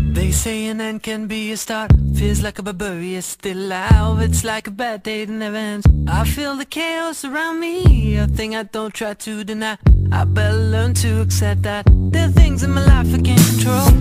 They say an end can be a start. Feels like a barbarian still alive. It's like a bad day that never ends. I feel the chaos around me, a thing I don't try to deny. I better learn to accept that there are things in my life I can't control.